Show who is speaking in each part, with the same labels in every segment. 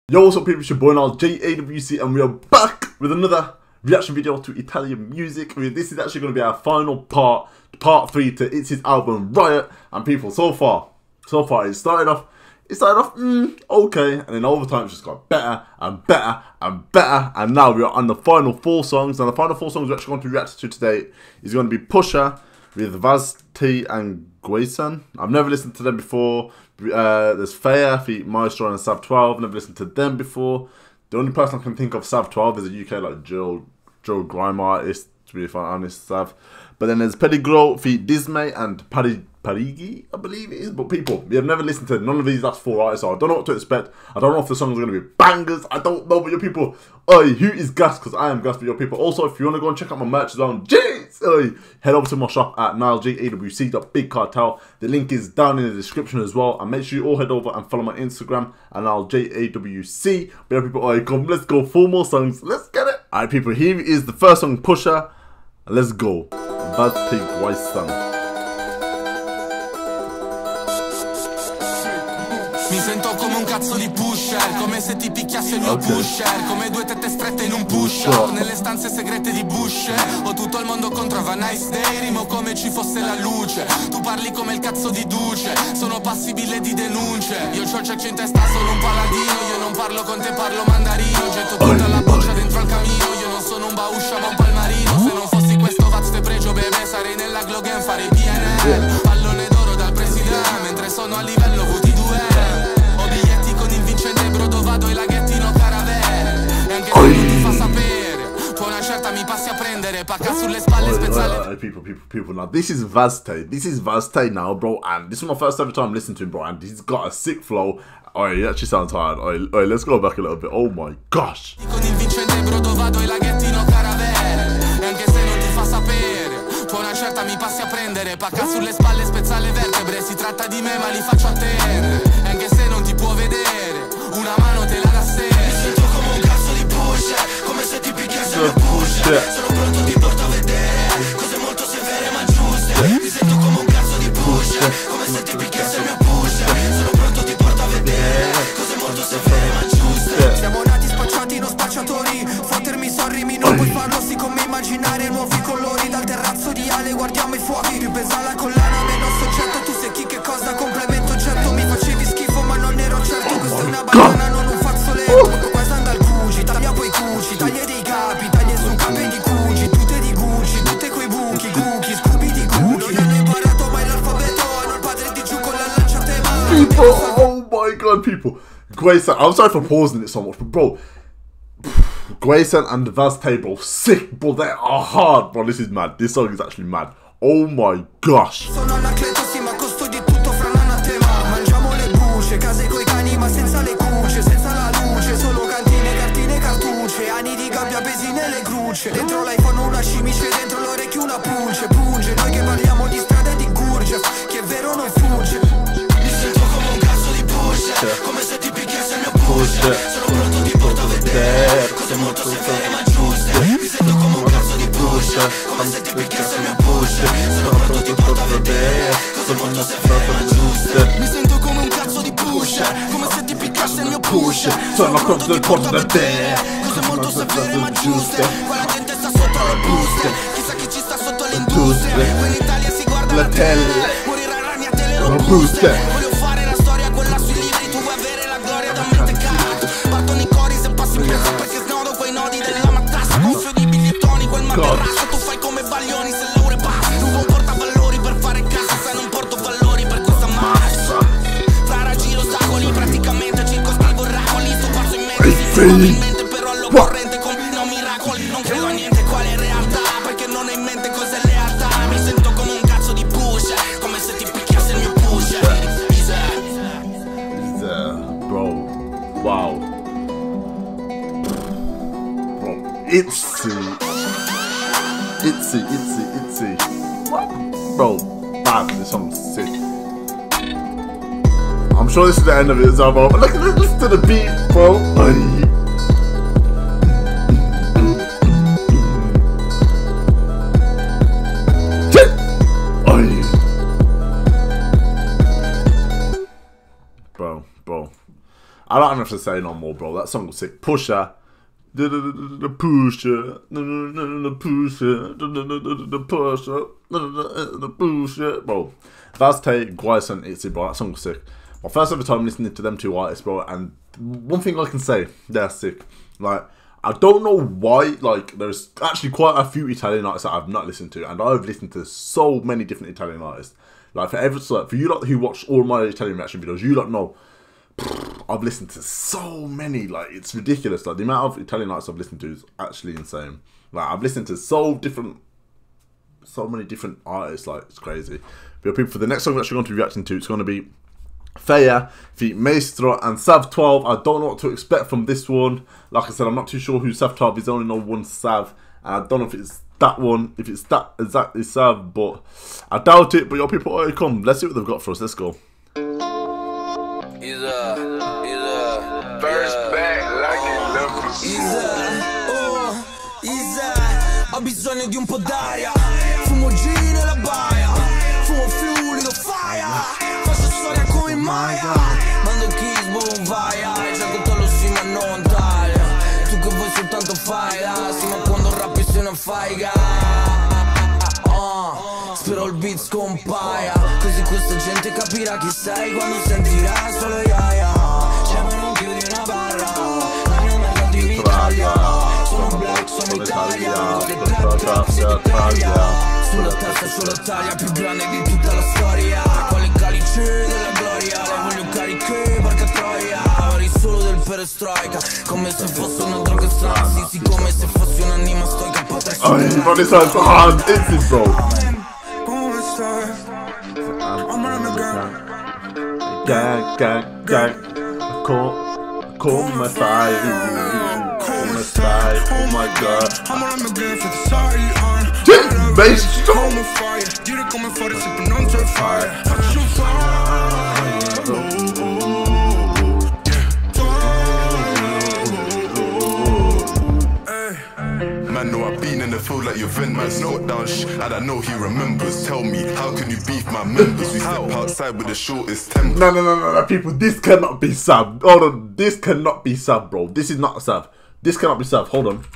Speaker 1: Yo, what's up people, it's your boy now, JAWC, and we are back with another reaction video to Italian music. This is actually going to be our final part 3 to It's His album Riot. And people, so far it started off okay, and then over time it's just got better and better and better, and now we are on the final 4 songs. And the final 4 songs we're actually going to react to today is going to be Pusher with Vaz T and Gwayson. I've never listened to them before. There's Fair, feat Maestro and Sav 12. Never listened to them before. The only person I can think of Sav 12 is a UK like Joe Grime artist, to be honest, Sav. But then there's Peligro, feat Dismay and Parigi, I believe it is. But people, we have never listened to none of these last 4 artists, so I don't know what to expect. I don't know if the songs are going to be bangers. I don't know, but your people, who is gassed? Because I am gassed for your people. Also, if you want to go and check out my merch zone, head over to my shop at NileJAWC.BigCartel. The link is down in the description as well. And make sure you all head over and follow my Instagram at NileJAWC. But yeah, people, come, let's go. 4 more songs. Let's get it. Alright, people, here is the first song, Pusher. Let's go. Vaz T Gwayson.
Speaker 2: Mi sento come un cazzo di pusher, come se ti picchiasse il mio pusher, come 2 tette strette in un push-up, nelle stanze segrete di Bush. Ho tutto il mondo contro Have a Nice Day, rimo come ci fosse la luce. Tu parli come il cazzo di Duce, sono passibile di denunce. Io c'ho il ceccio in testa, sono un paladino. Io non parlo con te, parlo mandarino. Getto tutta la boccia dentro al camino. Io non sono un bauscia ma un palmarino. Se non fossi questo Vaz te pregio bebè, sarei nella Glogen, farei PNL. Pallone d'oro dal presidente, mentre sono a livello VT2. Vado ai laghettino caravelle. E anche se non ti fa sapere, tu una certa mi passi a prendere. Pacca sulle spalle spezzale.
Speaker 1: People, now this is Vaz T. This is Vaz T now, bro. And this is my first ever time listening to him, bro. And he's got a sick flow. He actually sounds hard. Let's go back a little bit. Oh my gosh.
Speaker 2: Con il vincente brodo vado ai laghettino caravelle. E anche se non ti fa sapere, tu una certa mi passi a prendere. Pacca sulle spalle spezza le vertebre. Si tratta di me ma li faccio attendere. E anche se non ti può vedere, una mano te la dà sempre. Mi sento come un cazzo di pusher, come se ti picchiasse il mio pusher. Sono pronto, ti porto a vedere cose molto severe ma giuste. Mi sento come un cazzo di pusher, come se ti picchiasse il mio pusher. Sono pronto, ti porto a vedere cose molto severe ma giuste. Siamo nati spacciati, non spacciatori. Fottermi sorrimi, non puoi farlo, sì, come immaginare nuovi colori. Dal terrazzo di Ale guardiamo i fuochi. Più pesa la collana, meno soggetto. Tu sei chi, che cosa, complemento certo. Mi facevi schifo ma non ero certo. Questa è una banana, non un fazzoletto. Qua sta dal Gucci, taglia poi cuci. Taglie dei capi, taglie su capi di cuci. Tutte di Gucci, tutte coi buchi. Cookie, scubi di cookie. Non hanno imparato mai l'alfabeto. Hanno il padre di giù con la lancia a tema.
Speaker 1: People, oh my god, people. Gwayson, I'm sorry for pausing it so much, but bro, Gwayson and Vaz T, bro, sick, bro, they are hard, bro. This is mad. This song is actually mad. Oh my gosh.
Speaker 2: Sono all'atleto, sì, ma costo di tutto fra l'anatema. Mangiamo le bucce, case coi cani, ma senza le cucce, senza la luce, solo cantine, cartine, cartucce, anni di gabbia pesi nelle grucce. Dentro l'iPhone una cimice, dentro l'orecchio una punge, punge. Noi che parliamo di strada e di gurge, che è vero non fugge. Mi sento come un cazzo di pusher, come se ti picchiasse il mio pusher. Sono pronto, ti porto a vedere cose molto severe ma giuste. Mi sento come un cazzo di pusher, come se ti picchiasse il mio pusher. Sono pronto, ti porto a vedere cose molto severe ma giuste. Mi sento come un cazzo di pusher, come se ti picchiasse il mio pusher. Sono pronto, ti porto a vedere cose molto severe ma giuste. Qua la gente sta sotto le buste, chissà chi ci sta sotto le industrie. Qui in Italia si guarda la tele, morirà ragni a tele robuste. Voglio fare la storia quella sui libri, tu vuoi avere la gloria da mentecato. Partono i cori se passi preso perché snodo quei nodi della matassa. Gonfio di bigliettoni, quel materasso. Tu fai come Baglioni se l'aure passa. Tu non porta valori per fare cassa, non porto valori per questa massa. Fra raggi ostacoli, praticamente circoscrivo oracoli. Sto passo in mente, si probabilmente però all'occorrente combino miracoli. Non credo a niente quale è realtà, perché non ho in mente cos'è lealtà. Mi sento come un cazzo di pusher, come se ti picchiasse il mio pusher.
Speaker 1: Bro, wow. Bro, Itzy. What? Bro, man, this song's sick. I'm sure this is the end of it as well, bro. Listen to the beat, bro. Bro. I don't don't have to say no more, bro. That song was sick. Pusha. Pusha. Pusha. Pusha. Bro. Vazte, Guayson, Itzy, bro. That song was sick. My first ever time listening to them two artists, bro. And one thing I can say, they're sick. Like, I don't know why, like, there's actually quite a few Italian artists that I've not listened to, and I've listened to so many different Italian artists. Like, for you lot who watch all my Italian reaction videos, you lot know, I've listened to so many, like, it's ridiculous. Like, the amount of Italian artists I've listened to is actually insane. Like, I've listened to so many different artists, like, it's crazy. But people, for the next song we're actually going to be reacting to, it's going to be Feya, feat Maestro and Sav 12. I don't know what to expect from this one. Like I said, I'm not too sure who Sav 12 is. I only know one Sav, and I don't know if it's that one, if it's that exactly Sav, but I doubt it. But your people, oh, come, let's see what they've got for us. Let's go.
Speaker 3: He's a first back like ho bisogno di un po' d'aria, fumo giri nella baia, fumo fluido fire. Maya, mando kiss, boom, vai, già controllo sì ma non taglia. Tu che vuoi soltanto fai, sì ma quando rappi sei una faiga. Spero il beat scompaia, così questa gente capirà chi sei quando sentirà solo iaia. C'è ma non chiudi una barra, la mia merda in Italia. Sono black, sono Italia, trap si Italia. Sulla testa c'ho la taglia più grande di tutta la storia. Quale calice della gloria, le voglio cariche, porca troia. Ori solo del perestroika, come se fosse una droga strana. Sì, come se fosse un'anima stoica. Potrei
Speaker 1: oh, bro, this one's hard. It's it, bro. Gang. Come stai, oh my god.
Speaker 2: Come fai, dire come fare se tu non sai fare. Faccio
Speaker 4: Man, no, I've been in the field like your vent, man. Snort down shit, and I know he remembers. Tell me, how can you beef my members? We step outside with the shortest temper.
Speaker 1: No, people, this cannot be Sav. Hold on, this cannot be Sav, bro. This is not Sav. This cannot be Sav. Hold on.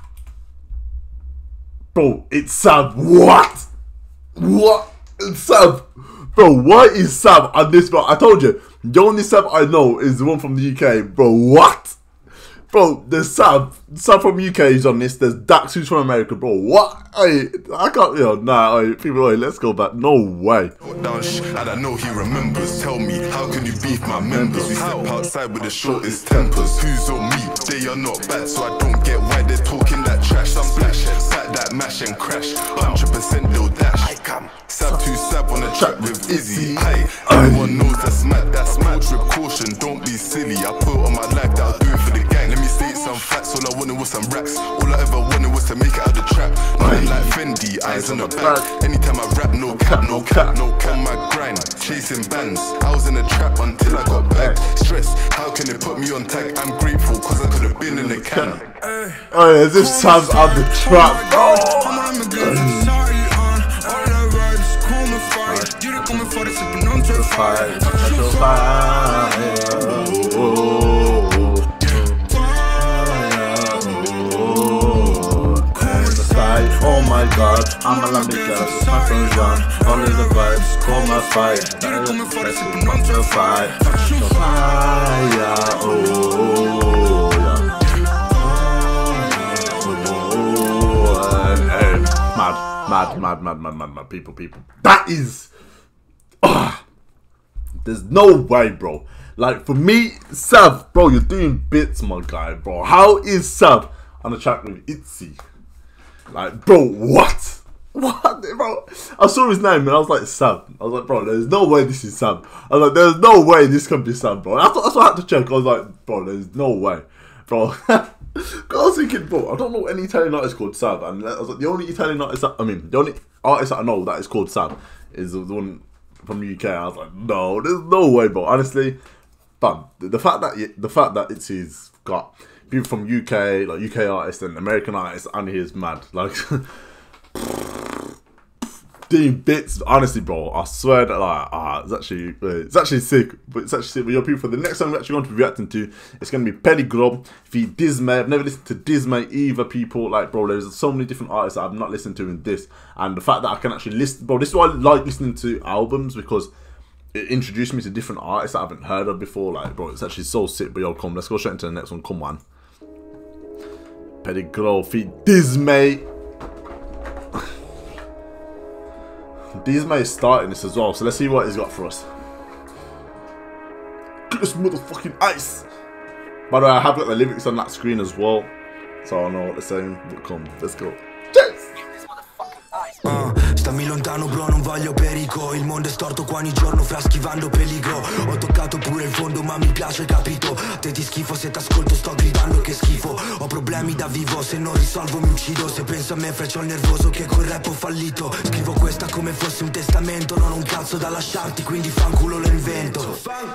Speaker 1: Bro, it's Sav. What? It's Sav. Bro, why is Sav on this, bro? I told you, the only Sav I know is the one from the UK. Bro, what? Bro, there's Sav from UK is on this. There's Dax who's from America, bro. What? I can't, people, let's go back. No way.
Speaker 4: Down shit, and I know he remembers. Tell me, how can you beef my members? We step outside with the shortest tempers. Who's on me? They are not bad, so I don't get why they're talking that trash. Some splash, back that mash and crash. 100% they'll dash. Sav to Sav on a track with Izzy. Everyone knows that's mad. That's mad. Trip caution, don't be silly. I put on my life that I'll do it for the gang. Let me state some facts. All I wanted was some racks. All I ever wanted was to make it out the trap. Nothing like Fendi, eyes on the back. Anytime I rap, no cap. On my grind, chasing bands. I was in the trap until I got back. Stress, how can they put me on tag? I'm grateful cause I could have been in the can.
Speaker 1: Oh, as if Sav's out the trap. Oh my god, I'm a lambic girl, it's my first run. All of the vibes, call my fight. Mad, people. That is... there's no way, bro. Like, for me, Sav, bro, you're doing bits, my guy, bro. How is Sav on the track with Itzy? Like, bro, what? What, bro? I saw his name and I was like, Sav. I was like, bro, there's no way this is Sav. I was like, there's no way this can be Sav, bro. That's what I had to check. I was like, bro, there's no way, bro. I was thinking, bro, I don't know any Italian artist called Sav. And I was like, the only Italian artist that, the only artist that I know that is called Sav is the one from the UK. I was like, no, there's no way, bro. Honestly, but the fact that Itzy's got people from UK, like UK artists and American artists, and he is mad. Like, doing bits. Honestly, bro, I swear that like it's actually sick. But it's actually sick. But yo, people, for the next song we're actually going to be reacting to, it's going to be Petty Grub feat. Dismay. I've never listened to Dismay either, people. Like, bro, there's so many different artists that I've not listened to in this, and the fact that I can actually listen, bro, this is why I like listening to albums, because it introduced me to different artists that I haven't heard of before. Like, bro, it's actually so sick. But yo, come, let's go straight into the next one. Come on. Petty Grub feat. Dismay. Dismay is starting this as well, so let's see what he's got for us. Get this motherfucking ice. By the way, I have got the lyrics on that screen as well, so I know what they're saying. But come, let's go. Cheers!
Speaker 3: Stammi lontano bro, non voglio perico. Il mondo è storto qua ogni giorno fra schivando peligro. Ho toccato pure il fondo ma mi piace, capito? Te ti schifo se t'ascolto sto gridando che schifo. Ho problemi da vivo, se non risolvo mi uccido. Se penso a me faccio il nervoso che col rap ho fallito. Scrivo questa come fosse un testamento. Non ho un cazzo da lasciarti, quindi fanculo lo invento.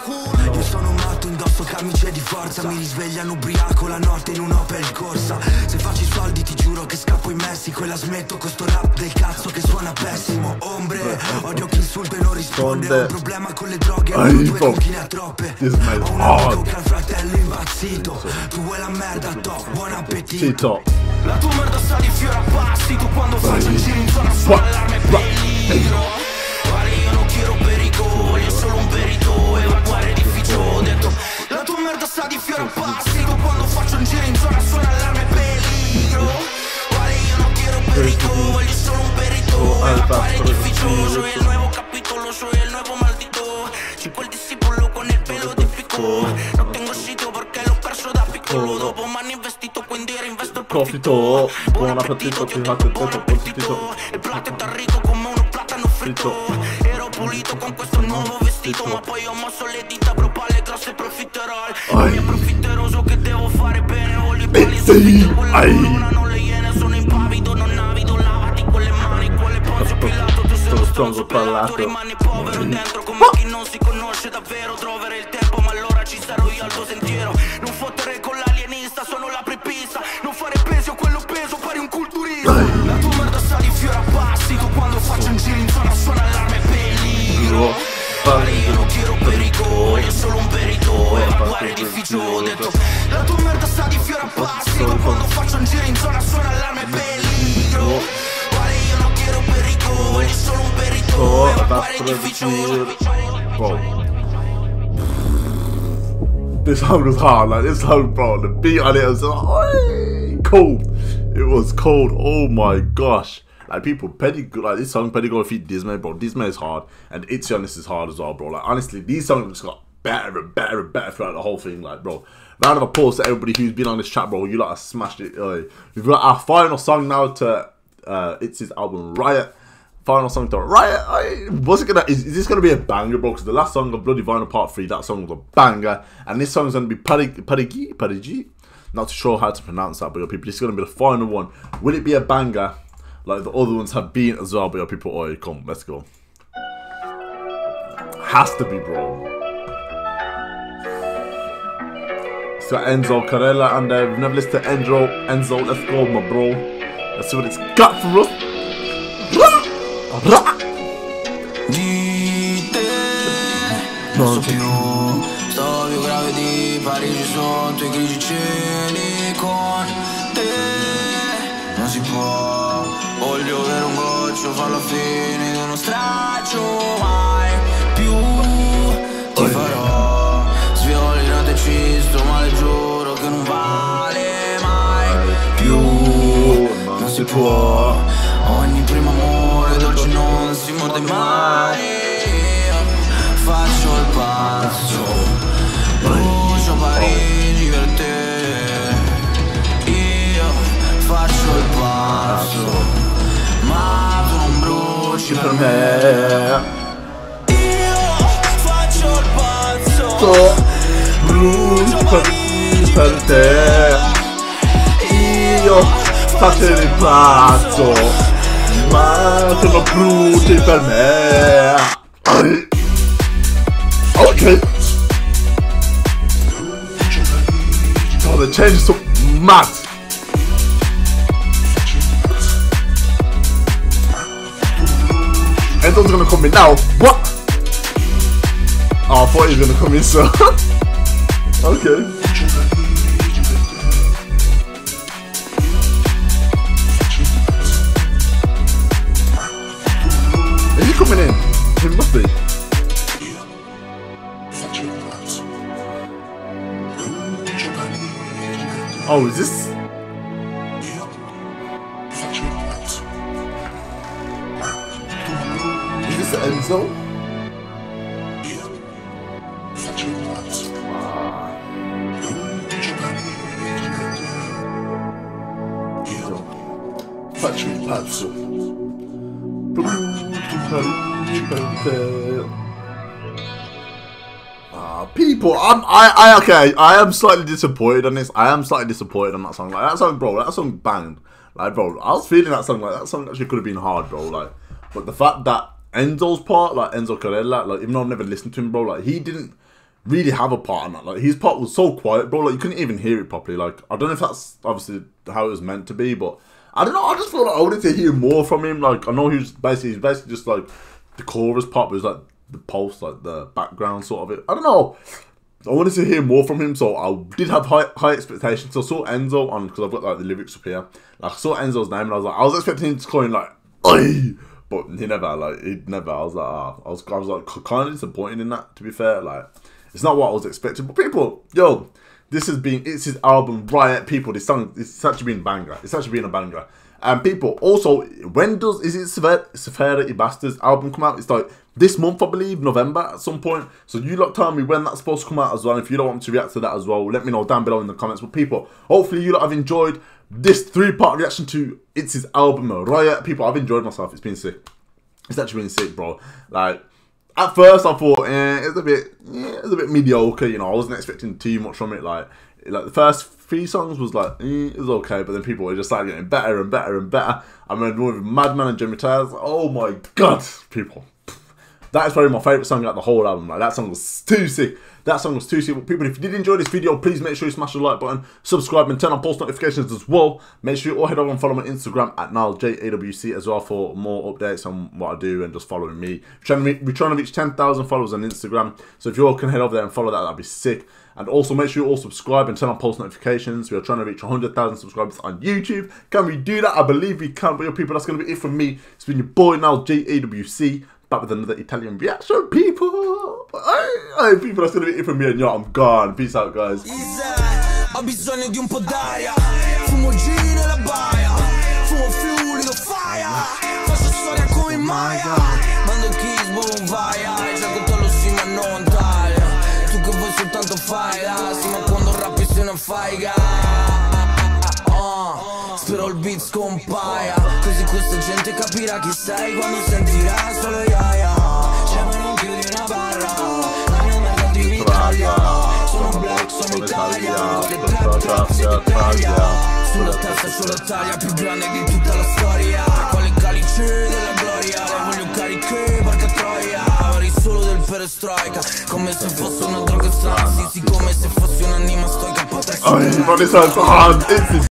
Speaker 3: Io sono matto, indosso camicie di forza. Mi risvegliano ubriaco la notte in un'Opel Corsa. Se faccio i soldi ti giuro che scappo in Messico e la smetto con sto rap del cazzo che suona pessimo. Ombre, odio chi insulta e non risponde. Ho un problema con le droghe, ho due con chi ne ha troppe. Ho un amico che ha il fratello impazzito. Tu vuoi la merda, top, buon appetito. La tua merda sta di fiore a passi. Tu quando faccio il giro in zona suona l'allarme peligro. Vale, io non quiero pericolo, io solo un perito, evacuare edificio. Ho detto, la tua merda sta di fiore a passi. Tu quando faccio un giro in zona suona l'allarme peligro. Vale, io non quiero pericolo, voglio solo un perito, evacuare edificio. Soy el nuevo capítulo, soy el nuevo maldito. Chico el discípulo con el pelo típico. No tengo sitio perché l'ho perso da piccolo. Dopo m'hanno investito, quindi reinvesto il profitto. Buon appetito, ti ho detto buon appetito. Il piatto è ricco come uno platano fritto. Ero pulito con questo nuovo vestito, ma poi ho mosso le dita, bro, palle grosse profiterò. Mi approfitterò, so che devo fare bene. Voglio i pali subito, quella corona non le iene. Sono impavido, non navido, lavati con le mani, con le Ponzio Pilato. Tu sei lo stronzo pellato, rimani povero dentro come chi non si conosce davvero. Troverei il tempo, ma allora ci sarò io al tuo sentiero. Non fottere con l'alienista, sono l'apripista. Non fare peso, quello peso, pari un culturista. La tua merda sta di fiore a passi. Tu quando faccio un giro in zona suona l'allarme peligro. Vale, io non quiero pericolo, io solo un perito, evacuare edificio. Ho detto, la tua merda sta di fiore a passi. Tu quando faccio un giro in zona suona l'allarme peligro. Vale, io non quiero pericolo, io solo un perito, evacuare edificio.
Speaker 1: Bro, this song was hard. Like, this song, bro, the beat on it was cold. It was cold. Oh my gosh. Like, people, like this song, Petty Grub feat. Dismay, bro. Dismay is hard, and Itzy on this is hard as well, bro. Like, honestly, these songs just got better and better and better throughout the whole thing. Like, bro, round of applause to everybody who's been on this chat, bro. You lot have smashed it. We've got our final song now to Itzy's album Riot. Final song to Riot. What's it gonna? Is this gonna be a banger, bro? Because the last song of Bloody Vinyl Part 3, that song was a banger, and this song is gonna be Petty G. Not too sure how to pronounce that, but yo, people, this is gonna be the final one. Will it be a banger like the other ones have been as well? But yo, people, oi, come, let's go. Has to be, bro. It's got Enzo Carella, and we've never listened to Enzo. Let's go, my bro. Let's see what it's got for us.
Speaker 3: Di te non so più, sto più grave di Parigi sotto i grigi cieli. Con te non si può, voglio avere un goccio, farlo a fine di uno straccio. Mai più ti farò sviolinate e cisto, ma le giuro che non vale mai più. Non si può, ogni primo amore dolce non si morde mai. Faccio il pazzo, brucio Parigi per te. Io faccio il pazzo, ma tu non bruci per me. Io faccio il pazzo, brucio Parigi per te.
Speaker 1: Io faccio il pazzo, ma tu non bruci per me. Okay. Oh, the change is so mad. Enzo's gonna come in now. What? Oh, I thought he was gonna come in, so. Okay. Is he coming in? He must be. Oh, is this? Is this Enzo? Faccio pazzo. People, okay, I am slightly disappointed on this. I am slightly disappointed on that song. Like that song, bro, that song banged. Like, bro, I was feeling that song. Like that song actually could have been hard, bro. Like, but the fact that Enzo's part, like Enzo Carella, like even though I've never listened to him, bro, like he didn't really have a part in that. Like his part was so quiet, bro. Like you couldn't even hear it properly. Like I don't know if that's obviously how it was meant to be, but I don't know. I just feel like I wanted to hear more from him. Like I know he's basically just like the chorus part, but it was like the pulse, like the background sort of it. I don't know. I wanted to hear more from him, so I did have high expectations. So I saw Enzo on, because I've got like the lyrics up here. Like I saw Enzo's name and I was like, I was expecting him to call in like, oi, but he never. I was like, I was like kind of disappointed in that. To be fair, like it's not what I was expecting. But people, yo, it's his album Riot. People, this song, it's actually been a banger. It's actually been a banger. And people, also, is it Severity Bastards album come out? It's like this month, I believe, November at some point. So you lot tell me when that's supposed to come out as well. If you don't want me to react to that as well, let me know down below in the comments. But people, hopefully you lot have enjoyed this 3-part reaction to It's His album Riot. People, I've enjoyed myself. It's been sick. It's actually been sick, bro. Like, at first I thought, it's a bit mediocre. You know, I wasn't expecting too much from it. Like the first 3 songs was like, it was okay, but then people were just started getting better and better and better. I mean, with Madman and Jimmy Tires, oh my god, people. That is probably my favourite song out the whole album. Like, that song was too sick. That song was too sick. But people, if you did enjoy this video, please make sure you smash the like button, subscribe, and turn on post notifications as well. Make sure you all head over and follow my Instagram at NiallJAWC as well for more updates on what I do and just following me. We're trying to reach 10,000 followers on Instagram. So if you all can head over there and follow that, that'd be sick. And also make sure you all subscribe and turn on post notifications. We are trying to reach 100,000 subscribers on YouTube. Can we do that? I believe we can. But your people, that's going to be it from me. It's been your boy NiallJAWC. Back with another Italian reaction, people. Hey, people, that's gonna be it from me and yo, I'm gone. Peace out, guys.
Speaker 3: Ho bisogno di un po' d'aria, fumo giri nella baia, fumo fluido faia, faccio storia come Maya, mando kiss, boom, vaia, e già controllo sì ma non taglia, tu che vuoi soltanto fai, sì ma quando rappi sei una faiga. Spero il beat scompaia, così questa gente capirà chi sei quando sentirà solo iaia. C'è ma non chiudi una barra, la mia merda in Italia. Sono black, sono Italia, con le trap d'Italia. Sulla testa c'ho la taglia più grande di tutta la storia. Quale calice della gloria, le voglio cariche, porca troia. Ori solo del perestroika, come se fosse una droga strana. Sì, come se fosse un'anima stoica.